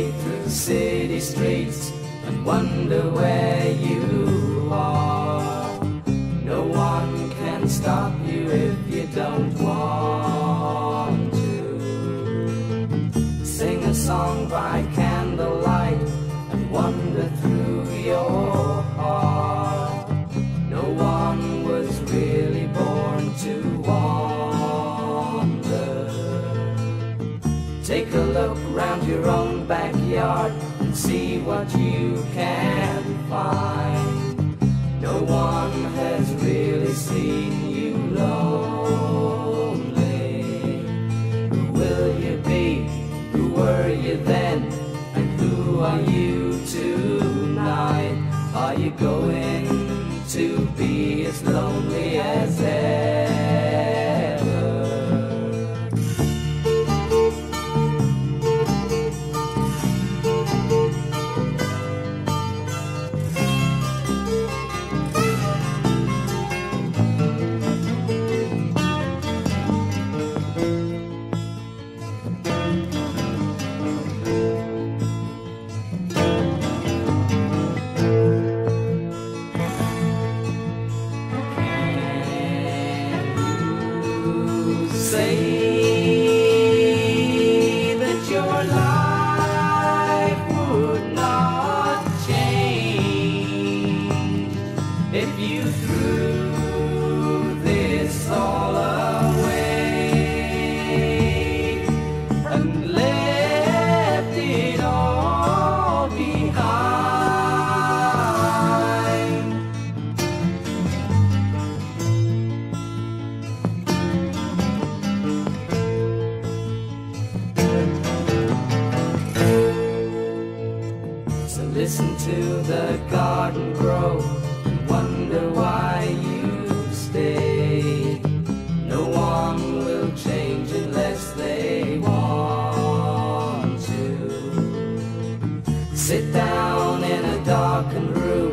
way through city streets and wonder where you are. No one can stop you if you don't want to. Sing a song by candlelight and wander through your heart. No one was really born to wander. Take a look round your own backyard and see what you can find. No one has really seen you lonely. Who will you be? Who were you then? And who are you tonight? Are you going to be as lonely as ever? Say that your life would not change if you threw this all away and left it all behind. So listen to the garden grow and wonder why you stay. No one will change unless they want to. Sit down in a darkened room